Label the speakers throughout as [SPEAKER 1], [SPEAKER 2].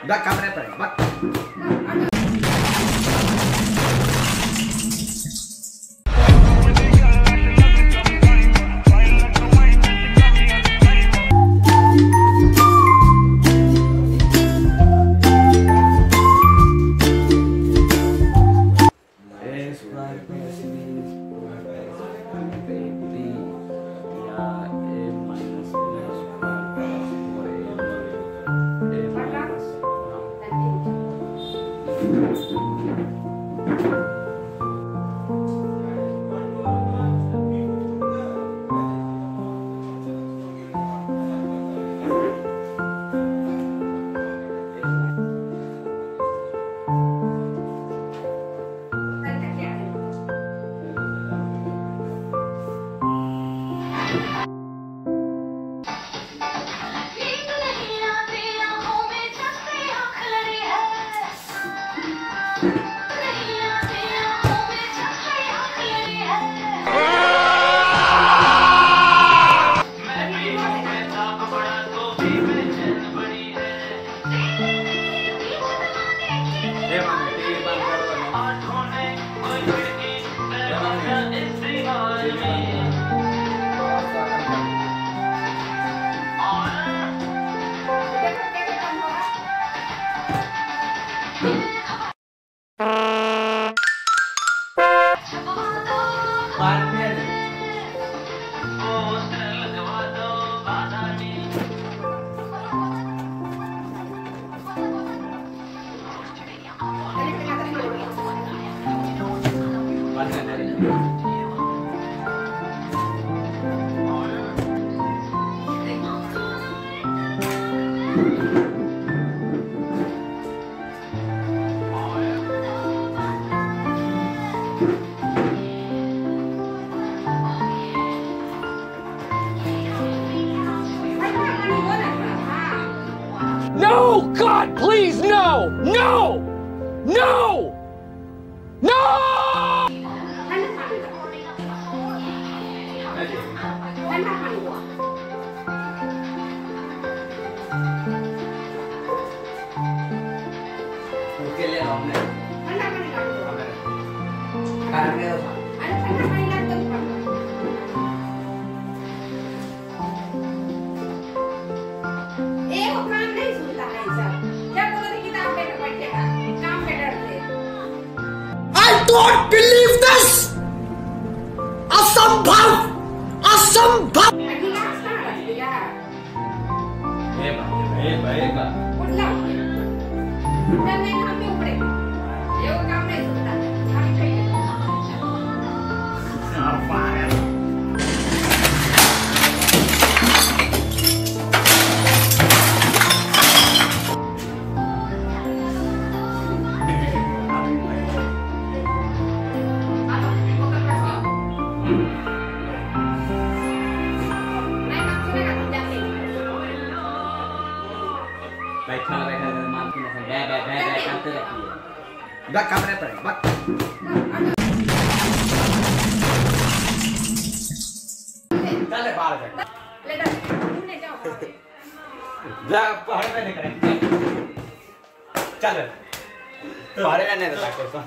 [SPEAKER 1] कमरे पर
[SPEAKER 2] No, God, please, no! No! No! No!
[SPEAKER 3] I don't believe this! असंभव! असंभव!
[SPEAKER 1] कमरे पर चले बाहर पहाड़ पे नहीं करेंगे चल पहाड़ पे नहीं रहता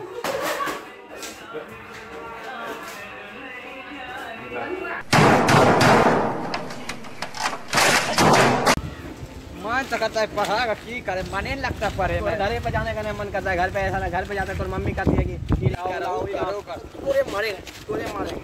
[SPEAKER 1] मन तो करता है पढ़ा की करे मन नहीं लगता पढ़े में घर पे जाने का नहीं मन करता है घर पे ऐसा ना घर पे जाता है तो मम्मी कहती है कि लाओ पूरे मारेंगे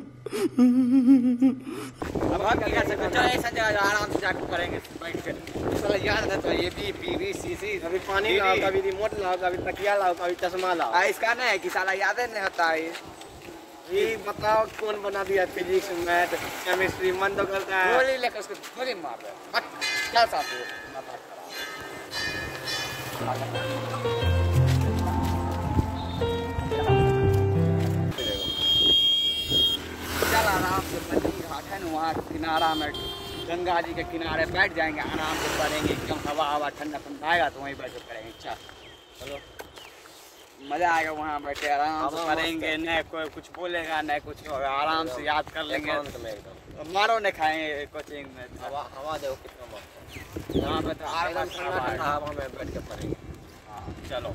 [SPEAKER 1] अब हम क्या कर सकते हैं चलो ऐसा जगह आराम से जाकर करेंगे बैठ के चलो याद है तो ये भी पीवी सीसी कभी पानी लाओ कभी रिमोट लाओ कभी तकिया लाओ कभी चश्मा लाओ इसका नहीं है कि साला याद नहीं होता है ये बताओ कौन बना दिया फिजिक्स मैथ केमिस्ट्री मन तो करता है गोली लेकर उसको गोली मार दे क्या साथ हो चल आराम से मंदिर घाट है ना वहाँ किनारा में गंगा जी के किनारे बैठ जाएंगे आराम से पढ़ेंगे एकदम हवा ठंडा ठंडा आएगा तो वहीं बैठ के पढ़ेंगे चलो मजा आएगा वहाँ बैठे आराम से पढ़ेंगे न कोई कुछ बोलेगा न कुछ आराम से याद कर लेंगे। मारो ने खाएंगे कोचिंग में।
[SPEAKER 4] हवा देखो कितना मस्त है।
[SPEAKER 1] यहाँ पे तो
[SPEAKER 4] एकदम ठंडा ठंडा हवा में बैठ के पड़ेंगे।
[SPEAKER 1] हाँ चलो।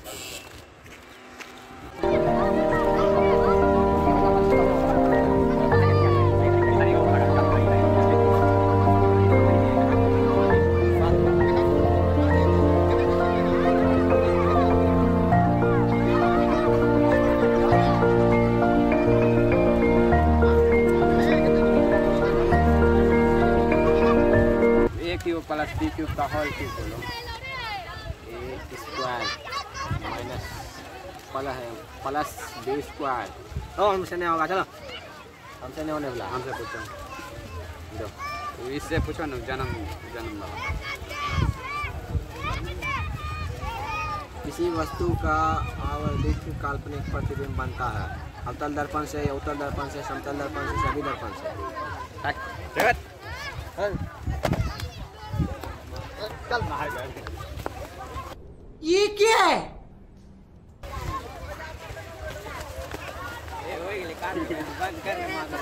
[SPEAKER 1] प्लस बी क्यूब का होल क्यूब बोलो। A square minus plus B square. ओ हमसे नहीं होगा, चलो हमसे नहीं होने वाला। हमसे पूछो, जो इससे पूछो ना। जन्म किसी वस्तु का आवर्धित काल्पनिक प्रतिबिंब बनता है अवतल दर्पण से, उत्तल दर्पण से, समतल दर्पण से, सभी दर्पण से। चल बाहर बैठ।
[SPEAKER 3] ये क्या है?
[SPEAKER 1] बंद कर।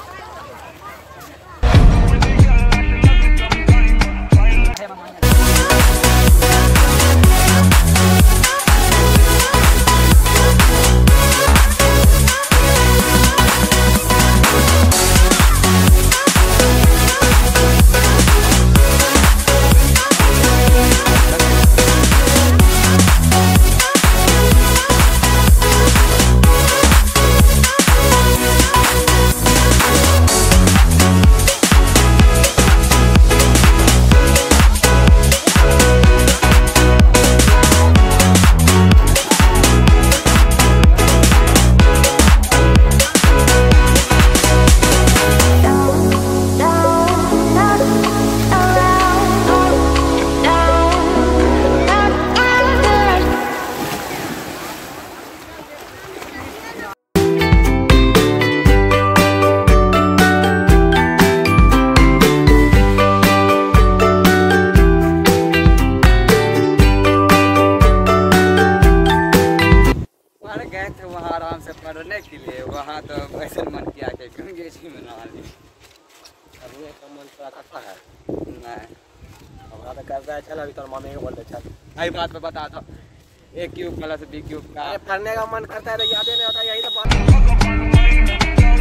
[SPEAKER 1] आराम से पढ़ने के लिए, वहाँ तो वैसे मन किया कि गंगे जी में नहा ली।
[SPEAKER 4] अभी एक मन थोड़ा कथा है
[SPEAKER 1] नहीं
[SPEAKER 4] हमारा तो करता है। चल अभी तो मम्मी को बोल दे। चल
[SPEAKER 1] यही बात पे बता था। A cube plus B cube का
[SPEAKER 4] पढ़ने का मन करता है तो याद ही नहीं होता। यही तो बात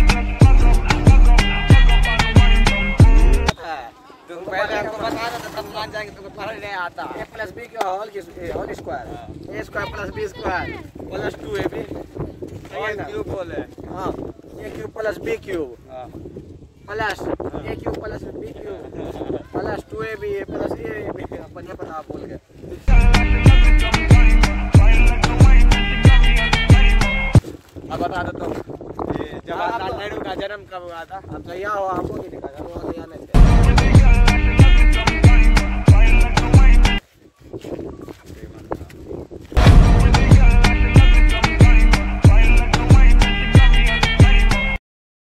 [SPEAKER 4] है।
[SPEAKER 1] तुम पहले हमको बता दो तो तब मान जाएंगे। तुमको पढ़ने नहीं आता।
[SPEAKER 4] ए प्लस बी का whole square, A square plus B square
[SPEAKER 1] plus 2ab cube बोले।
[SPEAKER 4] हाँ A cube plus B cube
[SPEAKER 1] हाँ
[SPEAKER 4] plus A cube plus B cube plus 2ab plus A बढ़िया पता आप बोल गए।
[SPEAKER 1] अब बता दो तुम जवाहरलाल नेहरू का जन्म कब हुआ था?
[SPEAKER 4] अब तो यहाँ हो, हमको नहीं दिखा, हमको यहाँ नहीं